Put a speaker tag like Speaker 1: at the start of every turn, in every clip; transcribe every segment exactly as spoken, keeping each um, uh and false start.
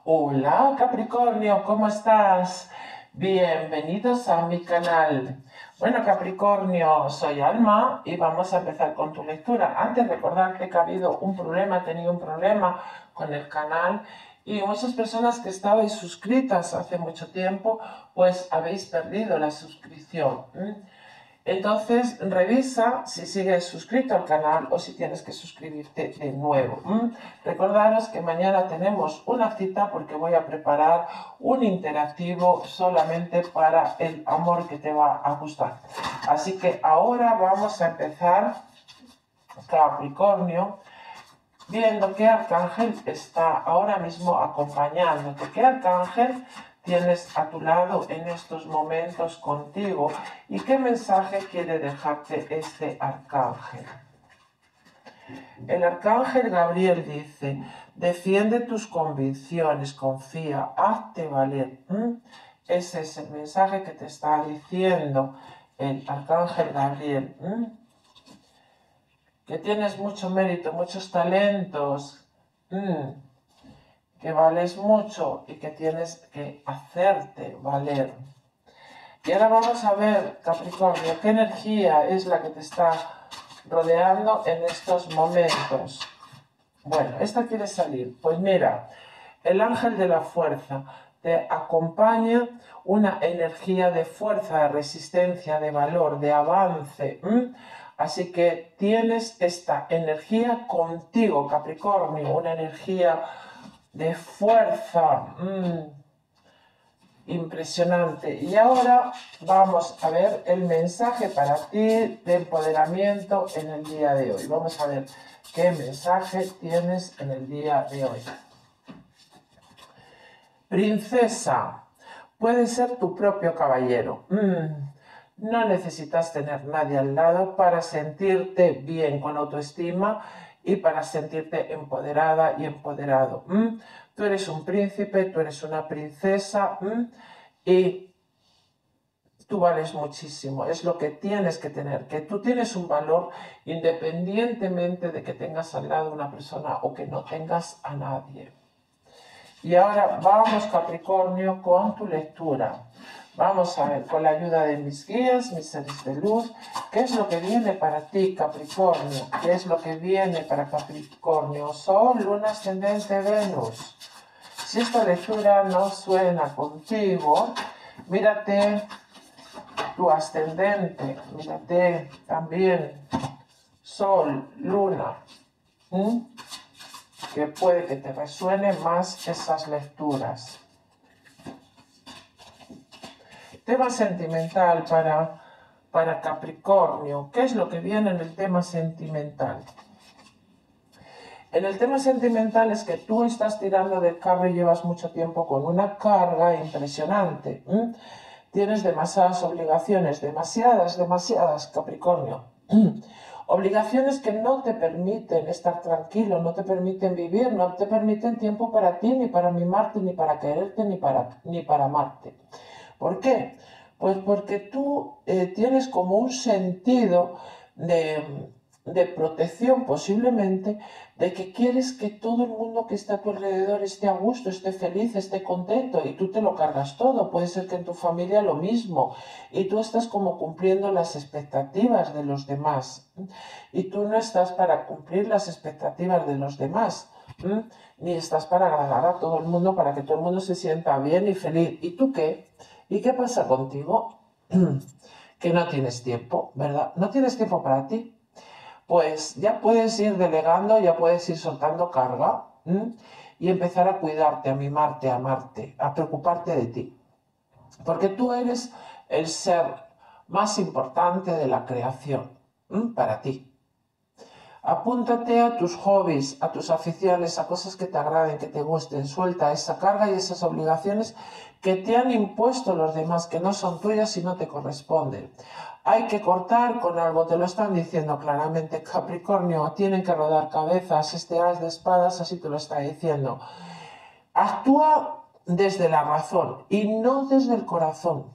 Speaker 1: Hola Capricornio, ¿cómo estás? Bienvenidos a mi canal. Bueno Capricornio, soy Alma y vamos a empezar con tu lectura. Antes recordarte que ha habido un problema, he tenido un problema con el canal y muchas personas que estabais suscritas hace mucho tiempo, pues habéis perdido la suscripción. Entonces, revisa si sigues suscrito al canal o si tienes que suscribirte de nuevo. ¿Mm? Recordaros que mañana tenemos una cita porque voy a preparar un interactivo solamente para el amor que te va a gustar. Así que ahora vamos a empezar, Capricornio, viendo qué arcángel está ahora mismo acompañándote. ¿Qué arcángel tienes a tu lado en estos momentos contigo? ¿Y qué mensaje quiere dejarte este arcángel? El arcángel Gabriel dice, defiende tus convicciones, confía, hazte valer. ¿Mm? Ese es el mensaje que te está diciendo el arcángel Gabriel. ¿Mm? Que tienes mucho mérito, muchos talentos, mmm, que vales mucho y que tienes que hacerte valer. Y ahora vamos a ver, Capricornio, qué energía es la que te está rodeando en estos momentos. Bueno, esta quiere salir. Pues mira, el ángel de la fuerza te acompaña una energía de fuerza, de resistencia, de valor, de avance. ¿m? Así que tienes esta energía contigo, Capricornio, una energía de fuerza mmm, impresionante. Y ahora vamos a ver el mensaje para ti de empoderamiento en el día de hoy. Vamos a ver qué mensaje tienes en el día de hoy. Princesa, puedes ser tu propio caballero. Mm. No necesitas tener nadie al lado para sentirte bien con autoestima y para sentirte empoderada y empoderado. ¿Mm? Tú eres un príncipe, tú eres una princesa ¿m? y tú vales muchísimo. Es lo que tienes que tener, que tú tienes un valor independientemente de que tengas al lado una persona o que no tengas a nadie. Y ahora vamos, Capricornio, con tu lectura. Vamos a ver, con la ayuda de mis guías, mis seres de luz, qué es lo que viene para ti, Capricornio. ¿Qué es lo que viene para Capricornio? Sol, Luna, Ascendente, Venus. Si esta lectura no suena contigo, mírate tu ascendente, mírate también Sol, Luna. ¿Mm? Que puede que te resuenen más esas lecturas. Tema sentimental para, para Capricornio. ¿Qué es lo que viene en el tema sentimental? En el tema sentimental es que tú estás tirando del carro y llevas mucho tiempo con una carga impresionante. ¿Mm? Tienes demasiadas obligaciones, demasiadas, demasiadas, Capricornio. Obligaciones que no te permiten estar tranquilo, no te permiten vivir, no te permiten tiempo para ti, ni para mimarte, ni para quererte, ni para, ni para amarte. ¿Por qué? Pues porque tú eh, tienes como un sentido de, de protección posiblemente, de que quieres que todo el mundo que está a tu alrededor esté a gusto, esté feliz, esté contento, y tú te lo cargas todo. Puede ser que en tu familia lo mismo, y tú estás como cumpliendo las expectativas de los demás, y tú no estás para cumplir las expectativas de los demás, ¿m? Ni estás para agradar a todo el mundo, para que todo el mundo se sienta bien y feliz. ¿Y tú qué? ¿Y qué pasa contigo? Que no tienes tiempo, ¿verdad? No tienes tiempo para ti. Pues ya puedes ir delegando, ya puedes ir soltando carga ¿m? y empezar a cuidarte, a mimarte, a amarte, a preocuparte de ti. Porque tú eres el ser más importante de la creación ¿m? para ti. Apúntate a tus hobbies, a tus aficiones, a cosas que te agraden, que te gusten. Suelta esa carga y esas obligaciones que te han impuesto los demás, que no son tuyas y no te corresponden. Hay que cortar con algo, te lo están diciendo claramente, Capricornio, tienen que rodar cabezas, este as de espadas así te lo está diciendo. Actúa desde la razón y no desde el corazón.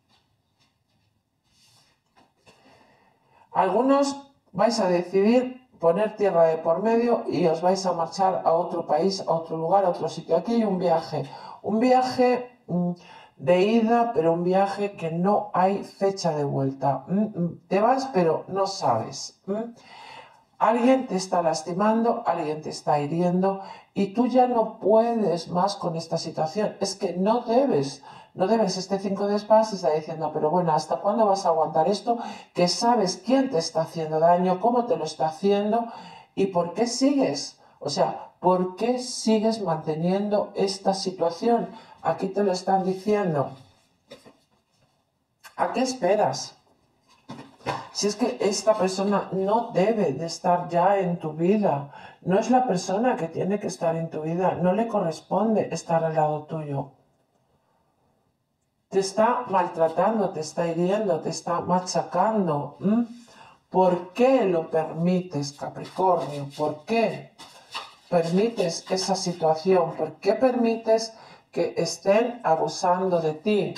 Speaker 1: Algunos vais a decidir poner tierra de por medio y os vais a marchar a otro país, a otro lugar, a otro sitio. Aquí hay un viaje, un viaje mmm, de ida, pero un viaje que no hay fecha de vuelta. Mm, te vas, pero no sabes. Mm. Alguien te está lastimando, alguien te está hiriendo y tú ya no puedes más con esta situación. Es que no debes, no debes. Este cinco de espadas está diciendo, pero bueno, ¿hasta cuándo vas a aguantar esto? Que sabes quién te está haciendo daño, cómo te lo está haciendo y por qué sigues. O sea, ¿por qué sigues manteniendo esta situación? Aquí te lo están diciendo. ¿A qué esperas? Si es que esta persona no debe de estar ya en tu vida, no es la persona que tiene que estar en tu vida, no le corresponde estar al lado tuyo. Te está maltratando, te está hiriendo, te está machacando. ¿Mm? ¿Por qué lo permites, Capricornio? ¿Por qué permites esa situación? ¿Por qué permites que estén abusando de ti?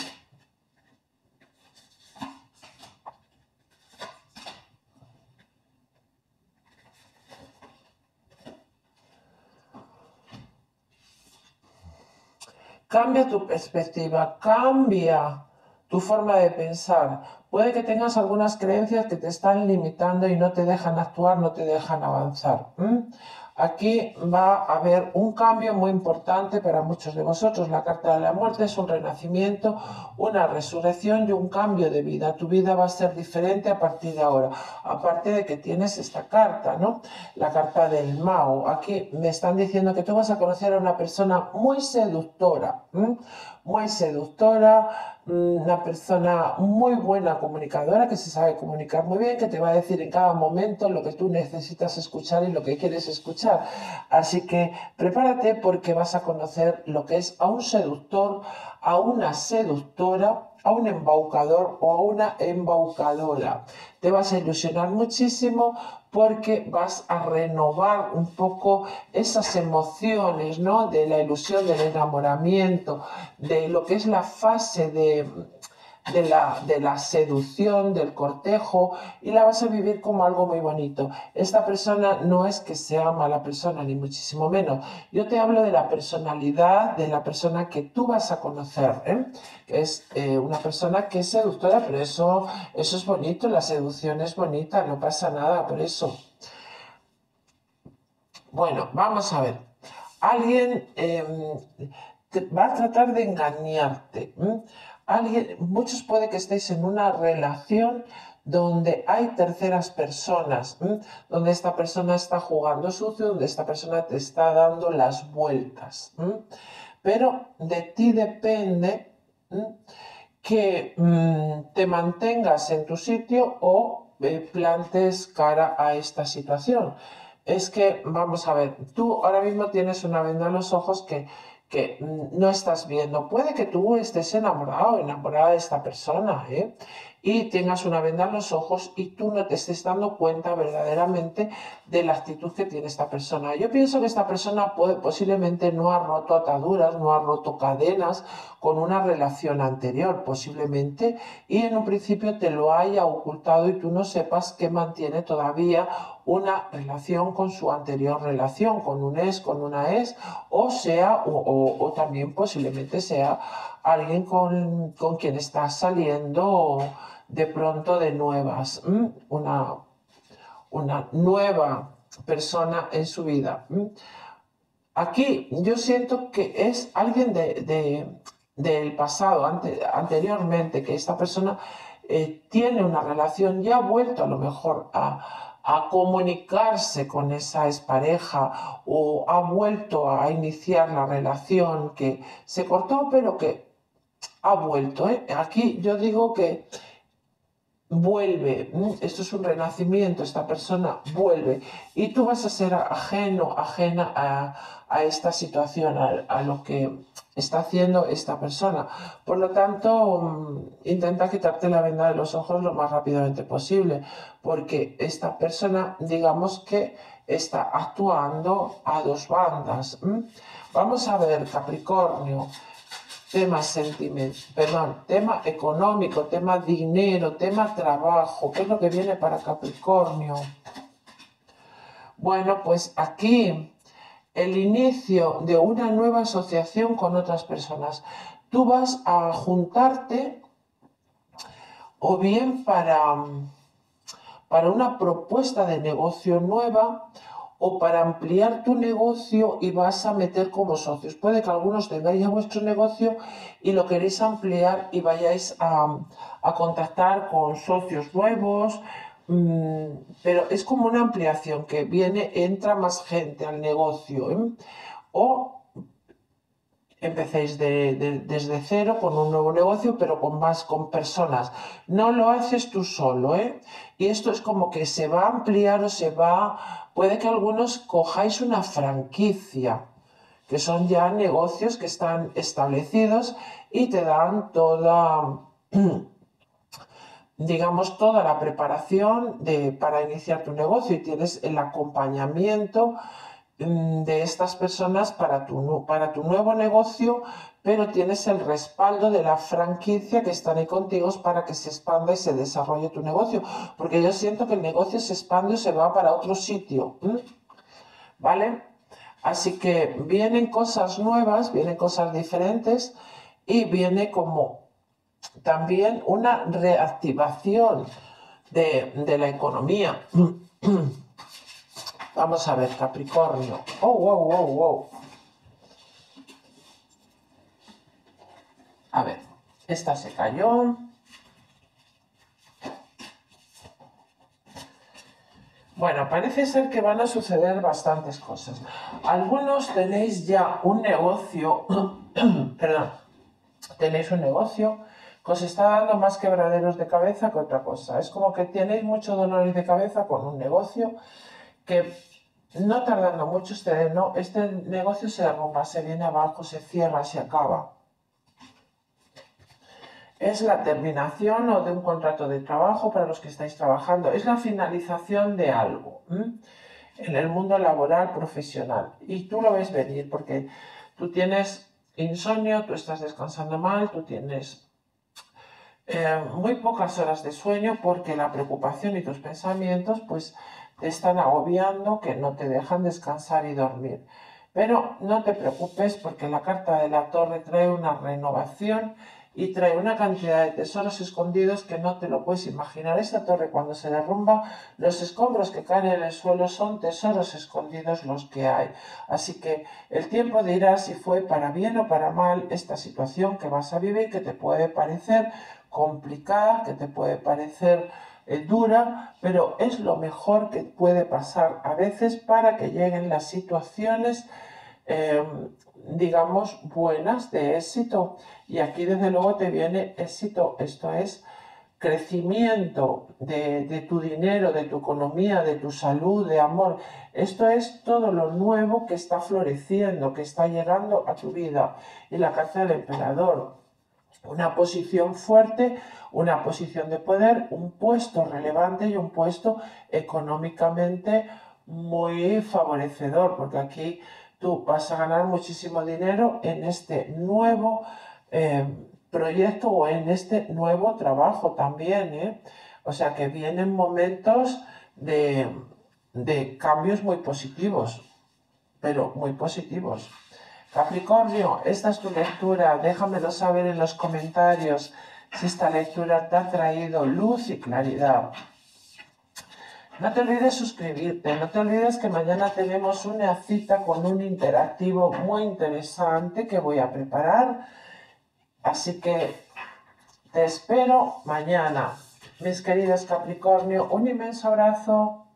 Speaker 1: Cambia tu perspectiva, cambia tu forma de pensar. Puede que tengas algunas creencias que te están limitando y no te dejan actuar, no te dejan avanzar. ¿Mm? Aquí va a haber un cambio muy importante para muchos de vosotros. La carta de la muerte es un renacimiento, una resurrección y un cambio de vida. Tu vida va a ser diferente a partir de ahora. Aparte de que tienes esta carta, ¿no? La carta del mago. Aquí me están diciendo que tú vas a conocer a una persona muy seductora. ¿Mm? Muy seductora, una persona muy buena comunicadora, que se sabe comunicar muy bien, que te va a decir en cada momento lo que tú necesitas escuchar y lo que quieres escuchar. Así que prepárate porque vas a conocer lo que es a un seductor, a una seductora, a un embaucador o a una embaucadora. Te vas a ilusionar muchísimo porque vas a renovar un poco esas emociones, ¿no? De la ilusión, del enamoramiento, de lo que es la fase de, de, la, de la seducción, del cortejo, y la vas a vivir como algo muy bonito. Esta persona no es que sea mala persona, ni muchísimo menos. Yo te hablo de la personalidad de la persona que tú vas a conocer, ¿eh? Que es eh, una persona que es seductora, pero eso, eso es bonito, la seducción es bonita, no pasa nada por eso. Bueno, vamos a ver. Alguien eh, te va a tratar de engañarte. ¿m? Alguien, muchos puede que estéis en una relación donde hay terceras personas, ¿m? Donde esta persona está jugando sucio, donde esta persona te está dando las vueltas. ¿m? Pero de ti depende ¿m? que mmm, te mantengas en tu sitio o eh, plantes cara a esta situación. Es que, vamos a ver, tú ahora mismo tienes una venda en los ojos que, que mm, no estás viendo. Puede que tú estés enamorado o enamorada de esta persona, ¿eh? Y tengas una venda en los ojos y tú no te estés dando cuenta verdaderamente de la actitud que tiene esta persona. Yo pienso que esta persona puede, posiblemente no ha roto ataduras, no ha roto cadenas con una relación anterior, posiblemente, y en un principio te lo haya ocultado y tú no sepas que mantiene todavía una relación con su anterior relación, con un ex, con una ex, o sea, o, o, o también posiblemente sea alguien con, con quien estás saliendo de pronto de nuevas, ¿m? una, una nueva persona en su vida. ¿m? Aquí yo siento que es alguien de, de, del pasado, ante, anteriormente, que esta persona eh, tiene una relación y ha vuelto a lo mejor a, a comunicarse con esa expareja o ha vuelto a iniciar la relación que se cortó, pero que ha vuelto. ¿eh? Aquí yo digo que vuelve, esto es un renacimiento, esta persona vuelve y tú vas a ser ajeno, ajena a, a esta situación, a, a lo que está haciendo esta persona. Por lo tanto, intenta quitarte la venda de los ojos lo más rápidamente posible, porque esta persona, digamos que está actuando a dos bandas. Vamos a ver, Capricornio. Tema sentimiento, perdón, tema económico, tema dinero, tema trabajo. ¿Qué es lo que viene para Capricornio? Bueno, pues aquí el inicio de una nueva asociación con otras personas. Tú vas a juntarte o bien para, para una propuesta de negocio nueva o para ampliar tu negocio y vas a meter como socios. Puede que algunos tengáis ya vuestro negocio y lo queréis ampliar y vayáis a, a contactar con socios nuevos, mmm, pero es como una ampliación que viene, entra más gente al negocio, ¿eh? O empecéis de, de, desde cero con un nuevo negocio, pero con más, con personas. No lo haces tú solo, ¿eh? Y esto es como que se va a ampliar o se va... Puede que algunos cojáis una franquicia, que son ya negocios que están establecidos y te dan toda, digamos, toda la preparación de, para iniciar tu negocio y tienes el acompañamiento de estas personas para tu, para tu nuevo negocio, pero tienes el respaldo de la franquicia que están ahí contigo para que se expanda y se desarrolle tu negocio, porque yo siento que el negocio se expande o se va para otro sitio, ¿vale? Así que vienen cosas nuevas, vienen cosas diferentes y viene como también una reactivación de, de la economía. Vamos a ver, Capricornio. Oh, wow, wow, wow. A ver, esta se cayó. Bueno, parece ser que van a suceder bastantes cosas. Algunos tenéis ya un negocio, perdón, tenéis un negocio que os está dando más quebraderos de cabeza que otra cosa. Es como que tenéis mucho dolor de cabeza con un negocio que no tardando mucho este, no, este negocio se derrumba, se viene abajo, se cierra, se acaba. Es la terminación o de un contrato de trabajo para los que estáis trabajando. Es la finalización de algo ¿m? en el mundo laboral, profesional. Y tú lo ves venir porque tú tienes insomnio, tú estás descansando mal, tú tienes eh, muy pocas horas de sueño porque la preocupación y tus pensamientos pues te están agobiando, que no te dejan descansar y dormir. Pero no te preocupes porque la carta de la torre trae una renovación y trae una cantidad de tesoros escondidos que no te lo puedes imaginar. Esta torre cuando se derrumba, los escombros que caen en el suelo son tesoros escondidos los que hay. Así que el tiempo dirá si fue para bien o para mal esta situación que vas a vivir, que te puede parecer complicada, que te puede parecer eh, dura, pero es lo mejor que puede pasar a veces para que lleguen las situaciones eh, digamos, buenas de éxito. Y aquí desde luego te viene éxito, esto es crecimiento de, de tu dinero, de tu economía, de tu salud, de amor. Esto es todo lo nuevo que está floreciendo, que está llegando a tu vida. Y la carta del emperador, una posición fuerte, una posición de poder, un puesto relevante y un puesto económicamente muy favorecedor, porque aquí tú vas a ganar muchísimo dinero en este nuevo eh, proyecto o en este nuevo trabajo también, ¿eh? O sea que vienen momentos de, de cambios muy positivos, pero muy positivos. Capricornio, esta es tu lectura, déjamelo saber en los comentarios si esta lectura te ha traído luz y claridad. No te olvides suscribirte, no te olvides que mañana tenemos una cita con un interactivo muy interesante que voy a preparar. Así que te espero mañana. Mis queridos Capricornio, un inmenso abrazo.